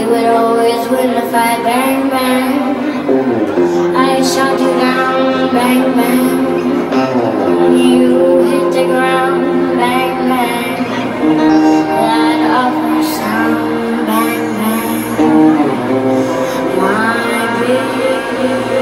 would always win the fight, bang, bang. I shot you down, bang, bang. You hit the ground, bang, bang. That awful sound, bang, bang. My baby.